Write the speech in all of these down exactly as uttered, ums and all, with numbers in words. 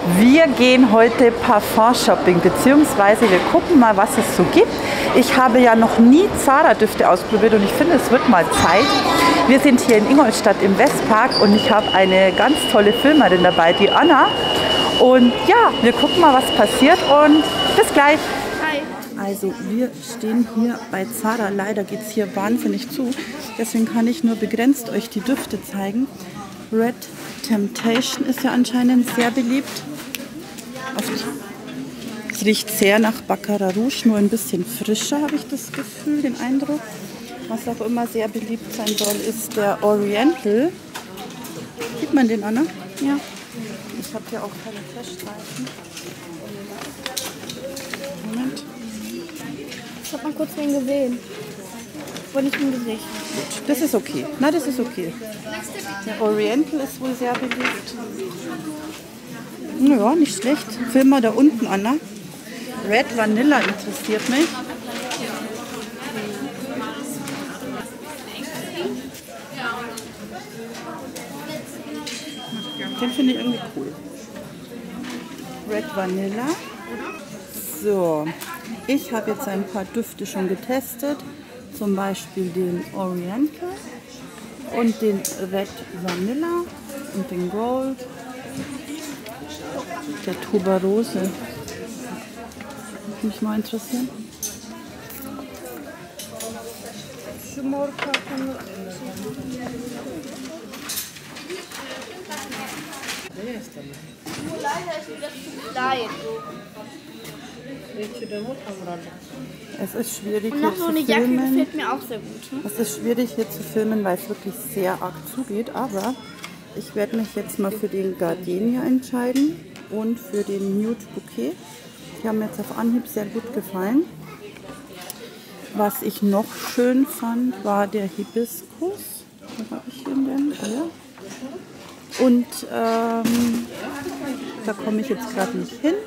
Wir gehen heute Parfum-Shopping, beziehungsweise wir gucken mal, was es so gibt. Ich habe ja noch nie Zara-Düfte ausprobiert und ich finde, es wird mal Zeit. Wir sind hier in Ingolstadt im Westpark und ich habe eine ganz tolle Filmerin dabei, die Anna. Und ja, wir gucken mal, was passiert und bis gleich. Hi. Also wir stehen hier bei Zara. Leider geht es hier wahnsinnig zu. Deswegen kann ich nur begrenzt euch die Düfte zeigen. Red Temptation ist ja anscheinend sehr beliebt. Es riecht sehr nach Baccarat Rouge, nur ein bisschen frischer, habe ich das Gefühl, den Eindruck. Was auch immer sehr beliebt sein soll, ist der Oriental. Sieht man den, Anna? Ja. Ich habe hier auch keine Teststreifen. Moment. Ich habe mal kurz den gesehen. Wurde nicht im Gesicht. Gut, das ist okay. Na, das ist okay. Der Oriental ist wohl sehr beliebt. Ja, nicht schlecht. Film mal da unten, Anna. Red Vanilla interessiert mich. Den finde ich irgendwie cool. Red Vanilla. So, ich habe jetzt ein paar Düfte schon getestet. Zum Beispiel den Oriental und den Red Vanilla und den Gold. Der Tuberose. Würde mich mal interessieren. Leider ist das zu klein. Es ist schwierig Und hier noch so zu eine Jacke filmen. gefällt mir auch sehr gut. Ne? Es ist schwierig hier zu filmen, weil es wirklich sehr arg zugeht. Aber ich werde mich jetzt mal für den Gardenia entscheiden und für den Nude Bouquet. Die haben mir jetzt auf Anhieb sehr gut gefallen. Was ich noch schön fand, war der Hibiskus. Wo habe ich den denn? Hier. Und ähm, da komme ich jetzt gerade nicht hin.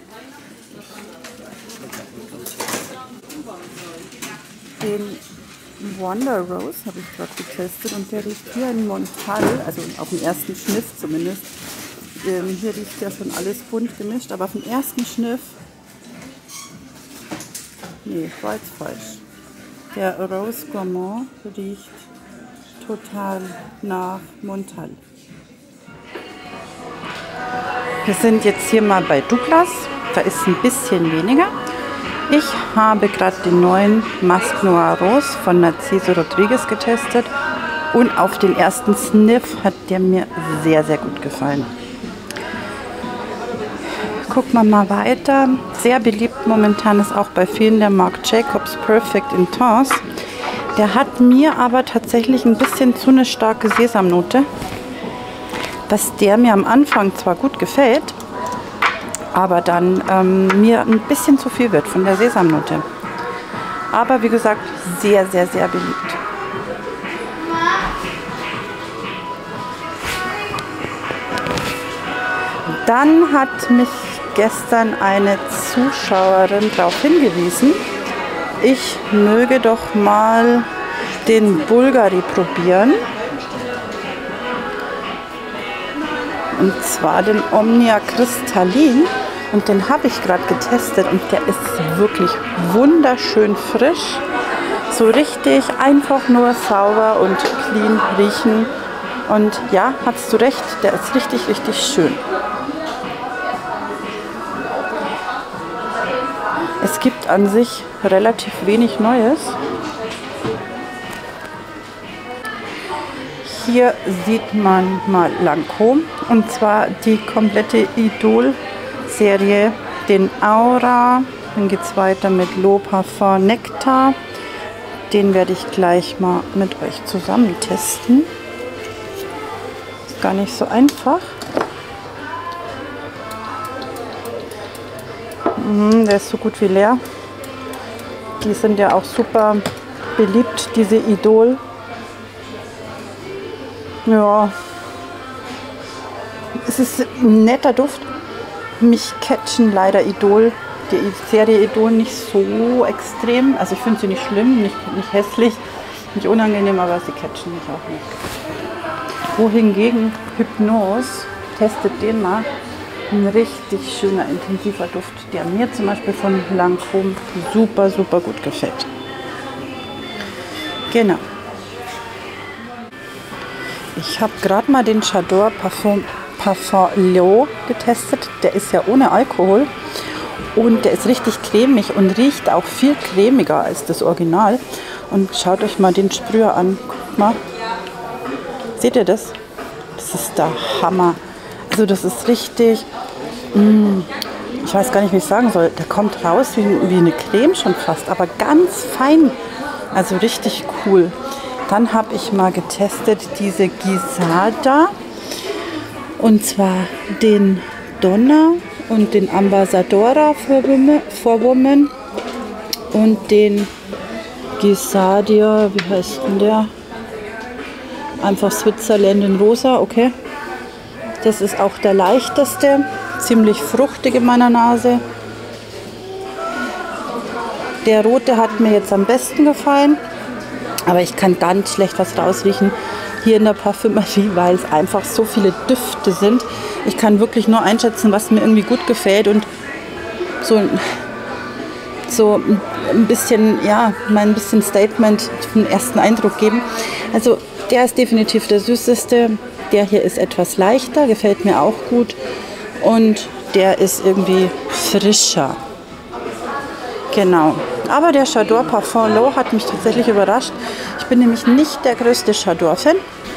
Den Wonder Rose habe ich gerade getestet und der riecht hier in Montal, also auf den ersten Schniff zumindest. Ähm, hier riecht ja schon alles bunt gemischt, aber auf den ersten Schniff, nee, war jetzt falsch. Der Rose Gourmand riecht total nach Montal. Wir sind jetzt hier mal bei Douglas, da ist ein bisschen weniger. Ich habe gerade den neuen Masque Noir Rose von Narciso Rodriguez getestet und auf den ersten Sniff hat der mir sehr, sehr gut gefallen. Gucken wir mal weiter. Sehr beliebt momentan ist auch bei vielen der Marc Jacobs Perfect Intense. Der hat mir aber tatsächlich ein bisschen zu eine starke Sesamnote, dass der mir am Anfang zwar gut gefällt, aber dann ähm, mir ein bisschen zu viel wird von der Sesamnote. Aber wie gesagt, sehr, sehr, sehr beliebt. Dann hat mich gestern eine Zuschauerin darauf hingewiesen, ich möge doch mal den Bulgari probieren. Und zwar den Omnia Cristallin. Und den habe ich gerade getestet und der ist wirklich wunderschön frisch. So richtig einfach nur sauber und clean riechen. Und ja, hast du recht, der ist richtig, richtig schön. Es gibt an sich relativ wenig Neues. Hier sieht man mal Lancôme und zwar die komplette Idol-Serie, den Aura. Dann geht es weiter mit L'Eau Parfum Nectar. Den werde ich gleich mal mit euch zusammen testen. Ist gar nicht so einfach. Mhm, der ist so gut wie leer. Die sind ja auch super beliebt, diese Idol. Ja, es ist ein netter Duft. Mich catchen leider Idol, die Serie Idol nicht so extrem. Also ich finde sie nicht schlimm, nicht, nicht hässlich, nicht unangenehm, aber sie catchen mich auch nicht. Wohingegen Hypnose, testet den mal, Ein richtig schöner, intensiver Duft, der mir zum Beispiel von Lancôme super, super gut gefällt. Genau. Ich habe gerade mal den J'adore Parfum, Parfum L'Eau getestet. Der ist ja ohne Alkohol und der ist richtig cremig und riecht auch viel cremiger als das Original. Und schaut euch mal den Sprüher an. Guckt mal. Seht ihr das? Das ist der Hammer. Also das ist richtig, mh, ich weiß gar nicht, wie ich sagen soll. Der kommt raus wie, wie eine Creme schon fast, aber ganz fein. Also richtig cool. Dann habe ich mal getestet diese Gisada. Und zwar den Donna und den Ambassadora for Women, for Women und den Gisadia, wie heißt denn der? Einfach Switzerland in rosa, okay. Das ist auch der leichteste, ziemlich fruchtig in meiner Nase. Der rote hat mir jetzt am besten gefallen, aber ich kann ganz schlecht was rausriechen hier in der Parfümerie, weil es einfach so viele Düfte sind. Ich kann wirklich nur einschätzen, was mir irgendwie gut gefällt und so, so ein bisschen, ja, mal ein bisschen Statement vom ersten Eindruck geben. Also der ist definitiv der süßeste. Der hier ist etwas leichter, gefällt mir auch gut. Und der ist irgendwie frischer. Genau. Aber der J'adore Parfum L'Eau hat mich tatsächlich überrascht. Ich bin nämlich nicht der größte J'adore-Fan.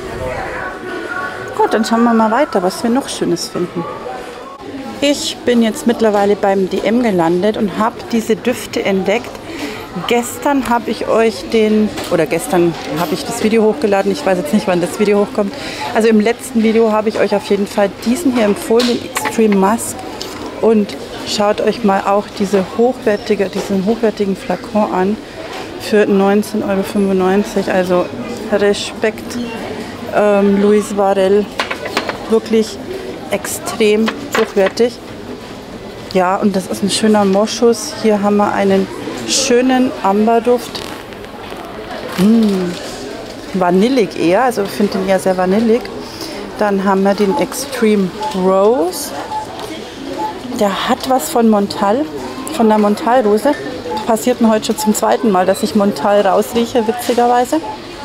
Gut, dann schauen wir mal weiter, was wir noch Schönes finden. Ich bin jetzt mittlerweile beim D M gelandet und habe diese Düfte entdeckt. Gestern habe ich euch den, oder gestern habe ich das Video hochgeladen, ich weiß jetzt nicht, wann das Video hochkommt. Also im letzten Video habe ich euch auf jeden Fall diesen hier empfohlen, den Extreme Musk. Und schaut euch mal auch diese hochwertige, diesen hochwertigen Flakon an für neunzehn Euro fünfundneunzig. Also Respekt, ähm, Louis Varel, wirklich extrem hochwertig. Ja, und das ist ein schöner Moschus. Hier haben wir einen schönen Amberduft. Mmh. Vanillig eher, also ich finde den eher sehr vanillig. Dann haben wir den Extreme Rose. Der hat was von Montal, von der Montal-Rose. Passiert mir heute schon zum zweiten Mal, dass ich Montal rausrieche, witzigerweise.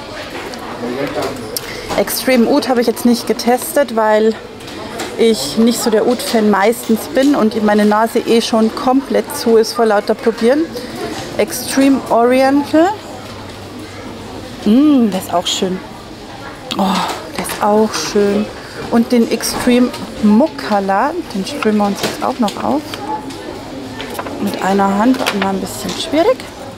Extreme Oud habe ich jetzt nicht getestet, weil ich nicht so der Oud-Fan meistens bin und meine Nase eh schon komplett zu ist vor lauter Probieren. Extreme Oriental. Mm, der ist auch schön. Oh, der ist auch schön. Und den Extreme Mukala, den sprühen wir uns jetzt auch noch auf. Mit einer Hand immer ein bisschen schwierig.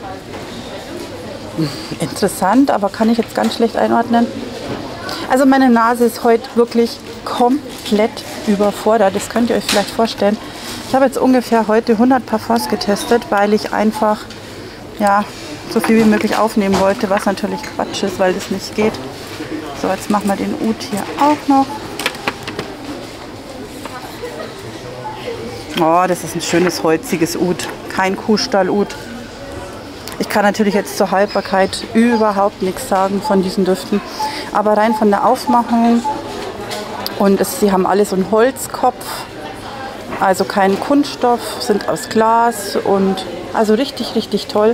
Interessant, aber kann ich jetzt ganz schlecht einordnen. Also meine Nase ist heute wirklich komplett überfordert. Das könnt ihr euch vielleicht vorstellen. Ich habe jetzt ungefähr heute hundert Parfums getestet, weil ich einfach ja, so viel wie möglich aufnehmen wollte, was natürlich Quatsch ist, weil das nicht geht. So, jetzt machen wir den Oud hier auch noch. Oh, das ist ein schönes holziges Oud, kein Kuhstall-Oud. Ich kann natürlich jetzt zur Haltbarkeit überhaupt nichts sagen von diesen Düften, aber rein von der Aufmachung und es, sie haben alles so einen Holzkopf, also kein Kunststoff, sind aus Glas und also richtig, richtig toll.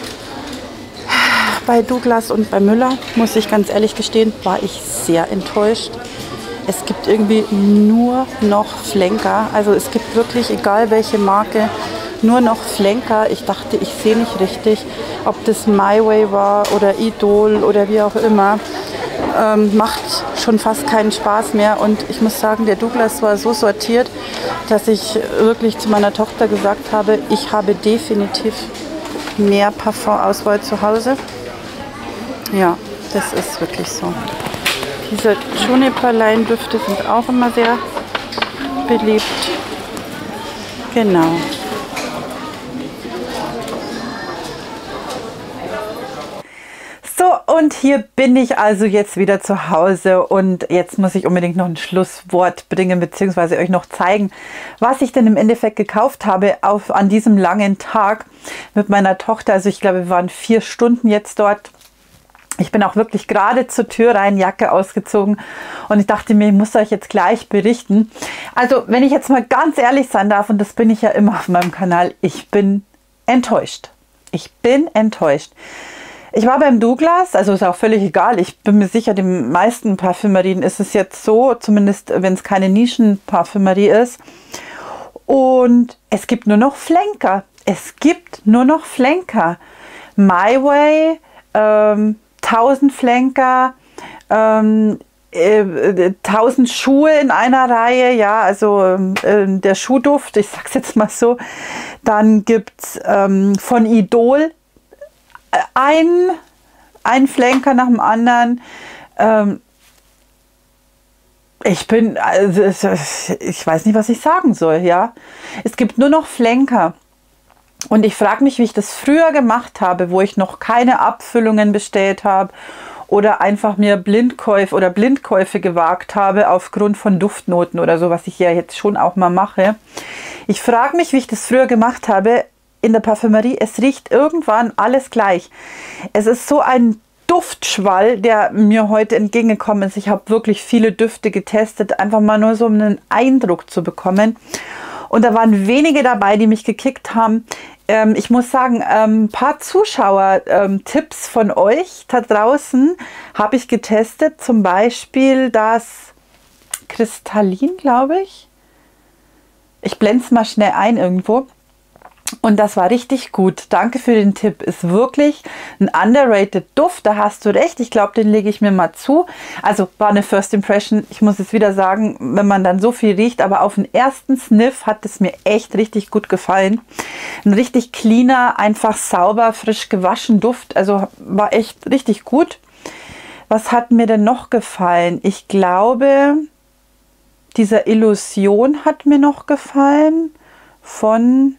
Bei Douglas und bei Müller, muss ich ganz ehrlich gestehen, war ich sehr enttäuscht. Es gibt irgendwie nur noch Flenker. Also es gibt wirklich, egal welche Marke, nur noch Flenker. Ich dachte, ich sehe nicht richtig, ob das My Way war oder Idol oder wie auch immer. Ähm, macht schon fast keinen Spaß mehr. Und ich muss sagen, der Douglas war so sortiert, dass ich wirklich zu meiner Tochter gesagt habe, ich habe definitiv mehr Parfumauswahl zu Hause. Ja, das ist wirklich so. Diese Juniper-Lein-Düfte sind auch immer sehr beliebt. Genau. So, und hier bin ich also jetzt wieder zu Hause und jetzt muss ich unbedingt noch ein Schlusswort bringen, beziehungsweise euch noch zeigen, was ich denn im Endeffekt gekauft habe auf, an diesem langen Tag mit meiner Tochter. Also ich glaube, wir waren vier Stunden jetzt dort. Ich bin auch wirklich gerade zur Tür rein, Jacke ausgezogen und ich dachte mir, ich muss euch jetzt gleich berichten. Also wenn ich jetzt mal ganz ehrlich sein darf, und das bin ich ja immer auf meinem Kanal, ich bin enttäuscht. Ich bin enttäuscht. Ich war beim Douglas, also ist auch völlig egal. Ich bin mir sicher, den meisten Parfümerien ist es jetzt so, zumindest wenn es keine Nischenparfümerie ist. Und es gibt nur noch Flanker. Es gibt nur noch Flanker. My Way, ähm, tausend Flanker, ähm, äh, tausend Schuhe in einer Reihe, ja, also äh, der Schuhduft, ich sag's jetzt mal so. Dann gibt es ähm, von Idol ein, ein Flanker nach dem anderen. Ähm, ich bin, also, ich weiß nicht, was ich sagen soll, ja. Es gibt nur noch Flanker. Und ich frage mich, wie ich das früher gemacht habe, wo ich noch keine Abfüllungen bestellt habe oder einfach mir Blindkäufe oder Blindkäufe gewagt habe aufgrund von Duftnoten oder so, was ich ja jetzt schon auch mal mache. Ich frage mich, wie ich das früher gemacht habe in der Parfümerie. Es riecht irgendwann alles gleich. Es ist so ein Duftschwall, der mir heute entgegengekommen ist. Ich habe wirklich viele Düfte getestet, einfach mal nur so um einen Eindruck zu bekommen. Und da waren wenige dabei, die mich gekickt haben. Ähm, ich muss sagen, ein ähm, paar Zuschauer-Tipps ähm, von euch da draußen habe ich getestet. Zum Beispiel das Kristallin, glaube ich. Ich blende es mal schnell ein irgendwo. Und das war richtig gut. Danke für den Tipp. Ist wirklich ein underrated Duft. Da hast du recht. Ich glaube, den lege ich mir mal zu. Also war eine First Impression. Ich muss es wieder sagen, wenn man dann so viel riecht. Aber auf den ersten Sniff hat es mir echt richtig gut gefallen. Ein richtig cleaner, einfach sauber, frisch gewaschen Duft. Also war echt richtig gut. Was hat mir denn noch gefallen? Ich glaube, dieser Illusion hat mir noch gefallen. Von...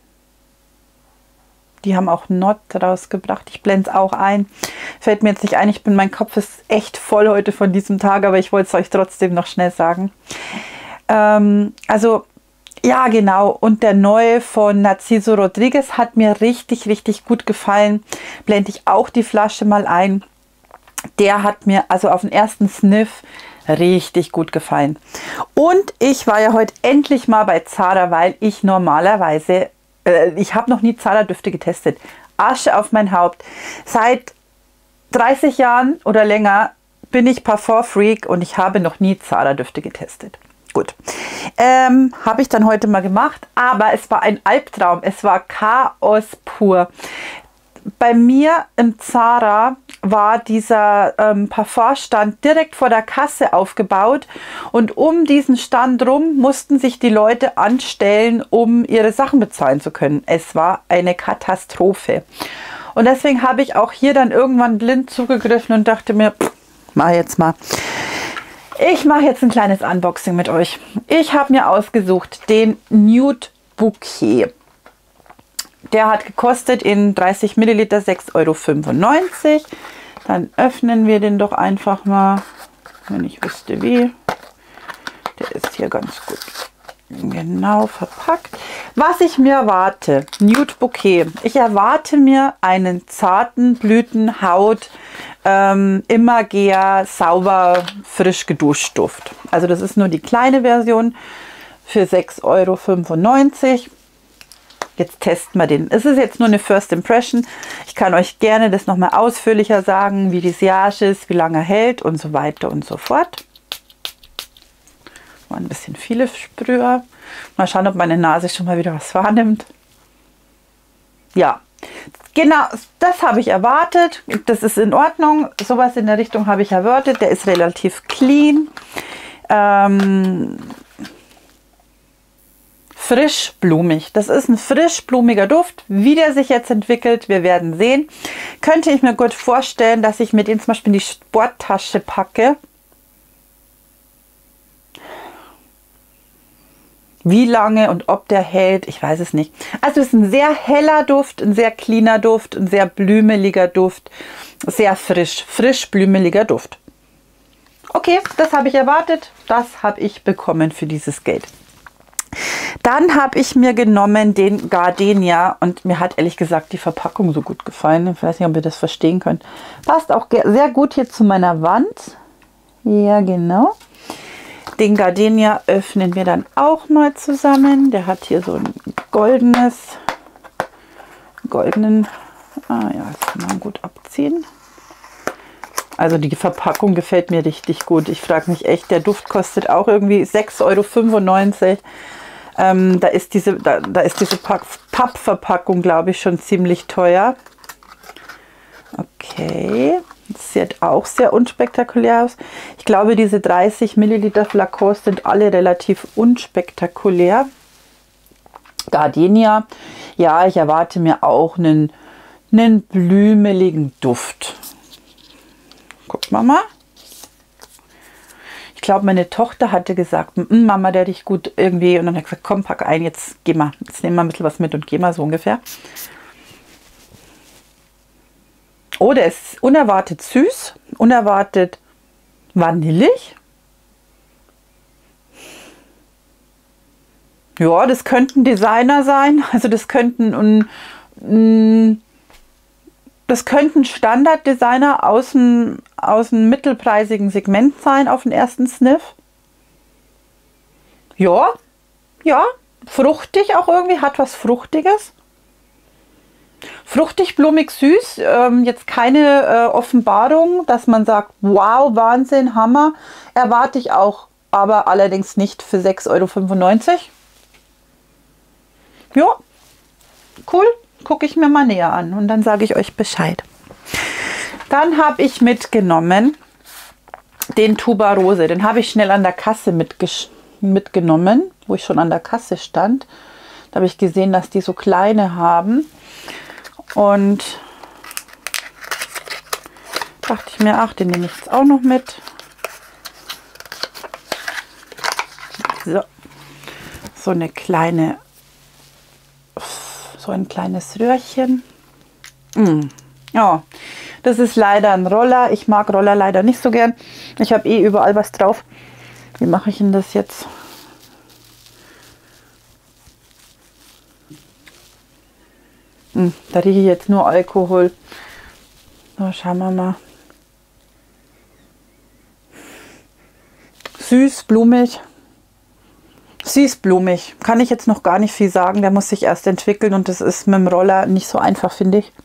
Die haben auch Not rausgebracht. Ich blende es auch ein. Fällt mir jetzt nicht ein. Ich bin, mein Kopf ist echt voll heute von diesem Tag, aber ich wollte es euch trotzdem noch schnell sagen. Ähm, also, ja, genau. Und der neue von Narciso Rodriguez hat mir richtig, richtig gut gefallen. Blende ich auch die Flasche mal ein. Der hat mir also auf den ersten Sniff richtig gut gefallen. Und ich war ja heute endlich mal bei Zara, weil ich normalerweise... Ich habe noch nie Zara-Düfte getestet. Asche auf mein Haupt. Seit dreißig Jahren oder länger bin ich Parfum-Freak und ich habe noch nie Zara-Düfte getestet. Gut. Ähm, habe ich dann heute mal gemacht, aber es war ein Albtraum. Es war Chaos pur. Bei mir im Zara war dieser ähm, Parfumstand direkt vor der Kasse aufgebaut und um diesen Stand rum mussten sich die Leute anstellen, um ihre Sachen bezahlen zu können. Es war eine Katastrophe. Und deswegen habe ich auch hier dann irgendwann blind zugegriffen und dachte mir, pff, mach jetzt mal. Ich mache jetzt ein kleines Unboxing mit euch. Ich habe mir ausgesucht den Nude Bouquet. Der hat gekostet in dreißig Milliliter sechs Euro fünfundneunzig. Dann öffnen wir den doch einfach mal, wenn ich wüsste wie. Der ist hier ganz gut genau verpackt. Was ich mir erwarte, Nude Bouquet. Ich erwarte mir einen zarten Blütenhaut, ähm, Immagea, sauber, frisch geduscht Duft. Also das ist nur die kleine Version für sechs Euro fünfundneunzig. Jetzt testen wir den. Es ist jetzt nur eine First Impression. Ich kann euch gerne das nochmal ausführlicher sagen, wie die Sillage ist, wie lange er hält und so weiter und so fort. War ein bisschen viele Sprüher. Mal schauen, ob meine Nase schon mal wieder was wahrnimmt. Ja, genau, das habe ich erwartet. Das ist in Ordnung. Sowas in der Richtung habe ich erwartet. Der ist relativ clean. Ähm... Frisch blumig. Das ist ein frisch blumiger Duft. Wie der sich jetzt entwickelt, wir werden sehen. Könnte ich mir gut vorstellen, dass ich mir den zum Beispiel in die Sporttasche packe. Wie lange und ob der hält, ich weiß es nicht. Also es ist ein sehr heller Duft, ein sehr cleaner Duft, ein sehr blümeliger Duft. Sehr frisch, frisch blümeliger Duft. Okay, das habe ich erwartet. Das habe ich bekommen für dieses Geld. Dann habe ich mir genommen den Gardenia und mir hat ehrlich gesagt die Verpackung so gut gefallen. Ich weiß nicht, ob ihr das verstehen könnt. Passt auch sehr gut hier zu meiner Wand. Ja, genau. Den Gardenia öffnen wir dann auch mal zusammen. Der hat hier so ein goldenes, goldenen, ah ja, das kann man gut abziehen. Also die Verpackung gefällt mir richtig gut. Ich frage mich echt, der Duft kostet auch irgendwie sechs Euro fünfundneunzig. Ähm, da ist diese, da, da ist diese Pappverpackung, glaube ich, schon ziemlich teuer. Okay, das sieht auch sehr unspektakulär aus. Ich glaube, diese dreißig Milliliter Flakons sind alle relativ unspektakulär. Gardenia, ja, ich erwarte mir auch einen, einen blümeligen Duft. Gucken wir mal. Ich glaube, meine Tochter hatte gesagt, Mama, der riecht gut irgendwie. Und dann hat gesagt, komm, pack ein, jetzt geh mal. Jetzt nehmen wir ein bisschen was mit und geh mal so ungefähr. Oh, der ist unerwartet süß, unerwartet vanillig. Ja, das könnten Designer sein. Also das könnten ein, ein Das könnten Standarddesigner aus dem, aus dem mittelpreisigen Segment sein auf den ersten Sniff. Ja, ja, fruchtig auch irgendwie, hat was Fruchtiges. Fruchtig, blumig, süß. Ähm, jetzt keine äh, Offenbarung, dass man sagt, wow, Wahnsinn, Hammer. Erwarte ich auch, aber allerdings nicht für sechs Euro fünfundneunzig. Ja, cool. Gucke ich mir mal näher an und dann sage ich euch Bescheid. Dann habe ich mitgenommen den Tuberose. Den habe ich schnell an der Kasse mitgenommen, wo ich schon an der Kasse stand. Da habe ich gesehen, dass die so kleine haben. Und dachte ich mir, ach, den nehme ich jetzt auch noch mit. So, so eine kleine So ein kleines Röhrchen. Mm. Ja, das ist leider ein Roller. Ich mag Roller leider nicht so gern. Ich habe eh überall was drauf. Wie mache ich denn das jetzt? Mm, da rieche ich jetzt nur Alkohol. So, schauen wir mal. Süß, blumig. Süßblumig. Kann ich jetzt noch gar nicht viel sagen. Der muss sich erst entwickeln und das ist mit dem Roller nicht so einfach, finde ich.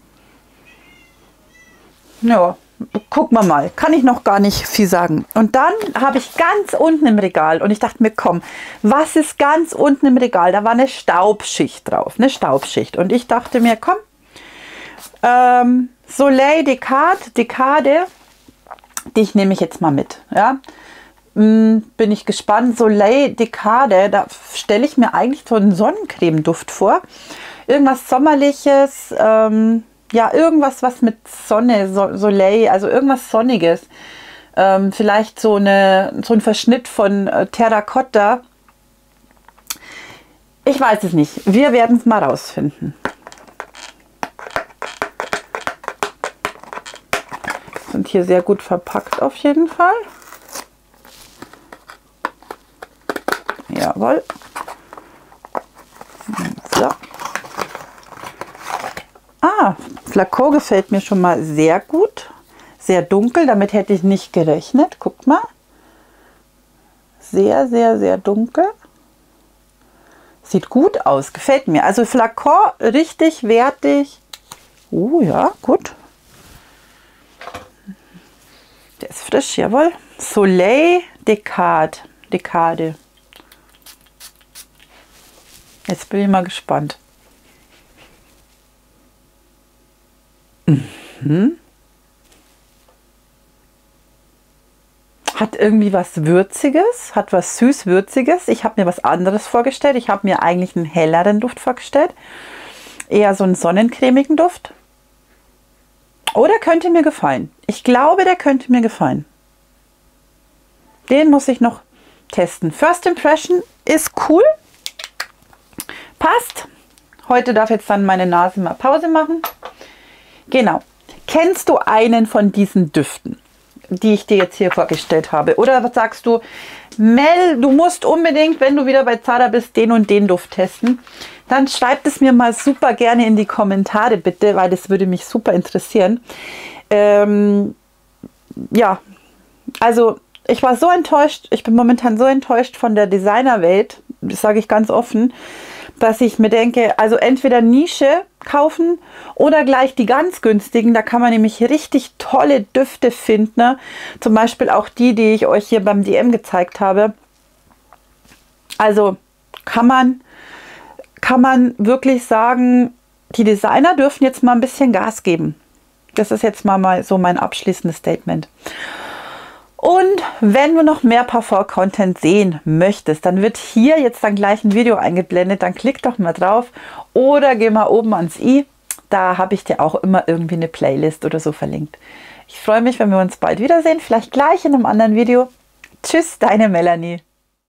Ja, gucken wir mal. Kann ich noch gar nicht viel sagen. Und dann habe ich ganz unten im Regal und ich dachte mir, komm, was ist ganz unten im Regal? Da war eine Staubschicht drauf. Eine Staubschicht. Und ich dachte mir, komm, ähm, Soleil Decade, Decade, die nehme ich jetzt mal mit. Ja. Bin ich gespannt. Soleil Decade, da stelle ich mir eigentlich so einen Sonnencremeduft vor. Irgendwas Sommerliches, ähm, ja, irgendwas, was mit Sonne, so, Soleil, also irgendwas Sonniges. Ähm, vielleicht so, eine, so ein Verschnitt von äh, Terracotta. Ich weiß es nicht. Wir werden es mal rausfinden. Sind hier sehr gut verpackt auf jeden Fall. Jawohl. So. Ah, Flakon gefällt mir schon mal sehr gut. Sehr dunkel, damit hätte ich nicht gerechnet. Guckt mal. Sehr, sehr, sehr dunkel. Sieht gut aus, gefällt mir. Also Flakon richtig wertig. Oh ja, gut. Der ist frisch, jawohl. Soleil Decade. Decade. Jetzt bin ich mal gespannt. Mhm. Hat irgendwie was Würziges, hat was süß-würziges. Ich habe mir was anderes vorgestellt. Ich habe mir eigentlich einen helleren Duft vorgestellt. Eher so einen sonnencremigen Duft. Oh, der könnte mir gefallen. Ich glaube, der könnte mir gefallen. Den muss ich noch testen. First Impression ist cool. Passt. Heute darf jetzt dann meine Nase mal Pause machen. Genau. Kennst du einen von diesen Düften? die ich dir jetzt hier vorgestellt habe? Oder was sagst du, Mel, du musst unbedingt, wenn du wieder bei Zara bist, den und den Duft testen? Dann schreibt es mir mal super gerne in die Kommentare bitte, weil das würde mich super interessieren. Ähm, ja, also ich war so enttäuscht, ich bin momentan so enttäuscht von der Designerwelt, das sage ich ganz offen, dass ich mir denke, also entweder Nische kaufen oder gleich die ganz günstigen. Da kann man nämlich richtig tolle Düfte finden. Ne? Zum Beispiel auch die, die ich euch hier beim D M gezeigt habe. Also kann man, kann man wirklich sagen, die Designer dürfen jetzt mal ein bisschen Gas geben. Das ist jetzt mal, mal so mein abschließendes Statement. Und wenn du noch mehr Parfum-Content sehen möchtest, dann wird hier jetzt dann gleich ein Video eingeblendet. Dann klick doch mal drauf oder geh mal oben ans i. Da habe ich dir auch immer irgendwie eine Playlist oder so verlinkt. Ich freue mich, wenn wir uns bald wiedersehen. Vielleicht gleich in einem anderen Video. Tschüss, deine Melanie.